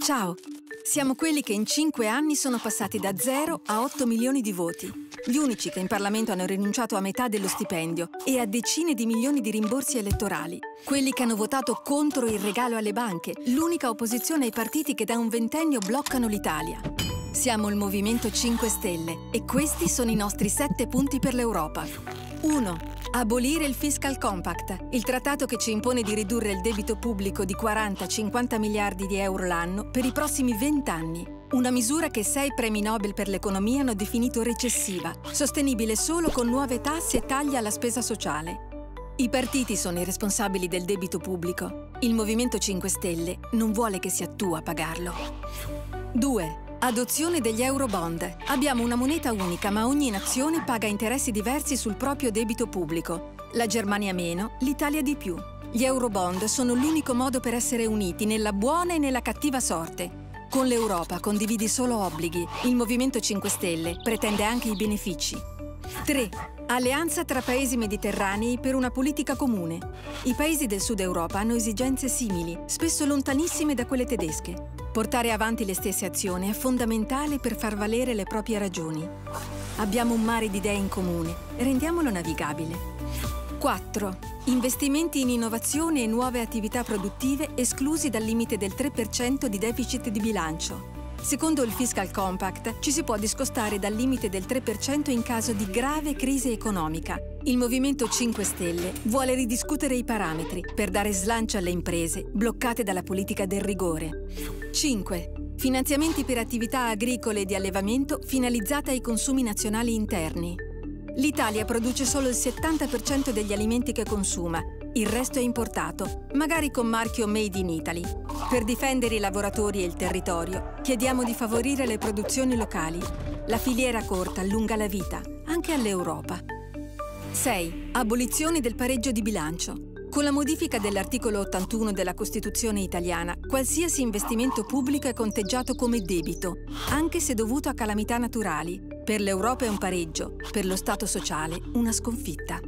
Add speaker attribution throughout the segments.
Speaker 1: Ciao! Siamo quelli che in 5 anni sono passati da 0 a 8 milioni di voti. Gli unici che in Parlamento hanno rinunciato a metà dello stipendio e a decine di milioni di rimborsi elettorali. Quelli che hanno votato contro il regalo alle banche, l'unica opposizione ai partiti che da un ventennio bloccano l'Italia. Siamo il Movimento 5 Stelle e questi sono i nostri 7 punti per l'Europa. 1. Abolire il Fiscal Compact, il trattato che ci impone di ridurre il debito pubblico di 40-50 miliardi di euro l'anno per i prossimi 20 anni. Una misura che 6 premi Nobel per l'economia hanno definito recessiva, sostenibile solo con nuove tasse e tagli alla spesa sociale. I partiti sono i responsabili del debito pubblico. Il Movimento 5 Stelle non vuole che sia tu a pagarlo. 2. Adozione degli Eurobond. Abbiamo una moneta unica, ma ogni nazione paga interessi diversi sul proprio debito pubblico. La Germania meno, l'Italia di più. Gli Eurobond sono l'unico modo per essere uniti nella buona e nella cattiva sorte. Con l'Europa condividi solo obblighi. Il Movimento 5 Stelle pretende anche i benefici. 3. Alleanza tra paesi mediterranei per una politica comune. I paesi del Sud Europa hanno esigenze simili, spesso lontanissime da quelle tedesche. Portare avanti le stesse azioni è fondamentale per far valere le proprie ragioni. Abbiamo un mare di idee in comune, rendiamolo navigabile. 4. Investimenti in innovazione e nuove attività produttive esclusi dal limite del 3% di deficit di bilancio. Secondo il Fiscal Compact ci si può discostare dal limite del 3% in caso di grave crisi economica. Il Movimento 5 Stelle vuole ridiscutere i parametri per dare slancio alle imprese bloccate dalla politica del rigore. 5. Finanziamenti per attività agricole e di allevamento finalizzate ai consumi nazionali interni. L'Italia produce solo il 70% degli alimenti che consuma, il resto è importato, magari con marchio Made in Italy. Per difendere i lavoratori e il territorio, chiediamo di favorire le produzioni locali. La filiera corta allunga la vita, anche all'Europa. 6. Abolizione del pareggio di bilancio. Con la modifica dell'articolo 81 della Costituzione italiana, qualsiasi investimento pubblico è conteggiato come debito, anche se dovuto a calamità naturali. Per l'Europa è un pareggio, per lo Stato sociale una sconfitta.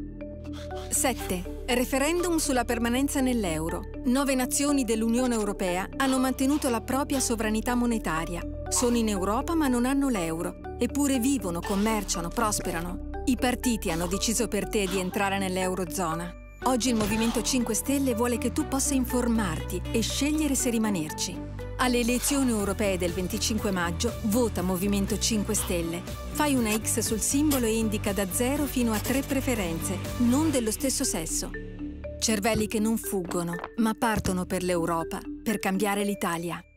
Speaker 1: 7. Referendum sulla permanenza nell'euro. 9 nazioni dell'Unione Europea hanno mantenuto la propria sovranità monetaria. Sono in Europa ma non hanno l'euro. Eppure vivono, commerciano, prosperano. I partiti hanno deciso per te di entrare nell'Eurozona. Oggi il Movimento 5 Stelle vuole che tu possa informarti e scegliere se rimanerci. Alle elezioni europee del 25 maggio, vota Movimento 5 Stelle. Fai una X sul simbolo e indica da 0 fino a 3 preferenze, non dello stesso sesso. Cervelli che non fuggono, ma partono per l'Europa, per cambiare l'Italia.